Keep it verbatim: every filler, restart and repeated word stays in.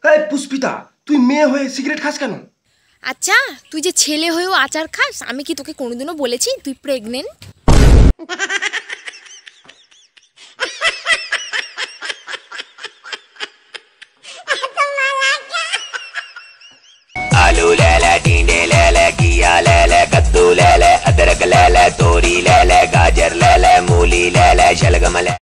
এই পুষ্পিতা, তুই মেয়ে হয়ে সিগারেট খাস কেন? আচ্ছা, তুই যে ছেলে হয়েও আচার খাস, আমি কি তোকে কোনোদিনও বলেছি তুই প্রেগনেন্ট? आलू ले ले, टींडे ले ले, घिया ले ले, कद्दू ले ले, अदरक ले ले, तोरी ले ले, गाजर ले ले, मूली ले ले, शलगम ले